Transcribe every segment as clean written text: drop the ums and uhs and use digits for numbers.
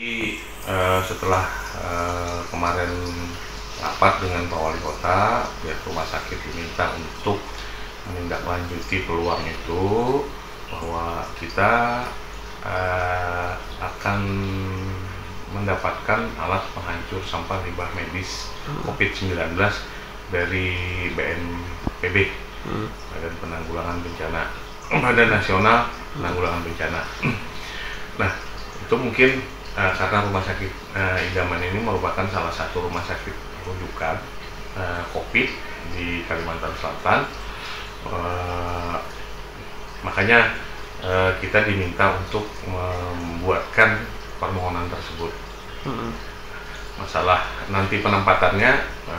Setelah kemarin rapat dengan Pak Wali Kota, pihak rumah sakit diminta untuk menindaklanjuti peluang itu, bahwa kita akan mendapatkan alat penghancur sampah limbah medis COVID-19 dari BNPB, Badan Nasional Penanggulangan Bencana. Nah, itu mungkin karena rumah sakit Idaman ini merupakan salah satu rumah sakit rujukan COVID di Kalimantan Selatan, makanya kita diminta untuk membuatkan permohonan tersebut. Masalah nanti penempatannya,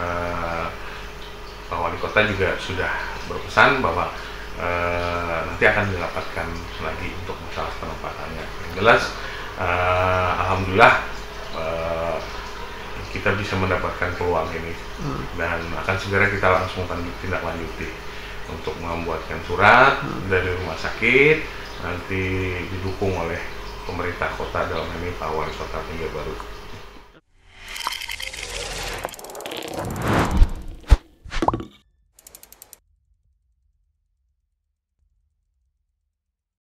Pak Wali Kota juga sudah berpesan bahwa nanti akan dirapatkan lagi untuk masalah penempatannya. Yang jelas, alhamdulillah kita bisa mendapatkan peluang ini, dan akan segera kita langsung tindak lanjuti untuk membuatkan surat dari rumah sakit, nanti didukung oleh pemerintah kota, dalam ini Pak Wali Kota Banjarbaru.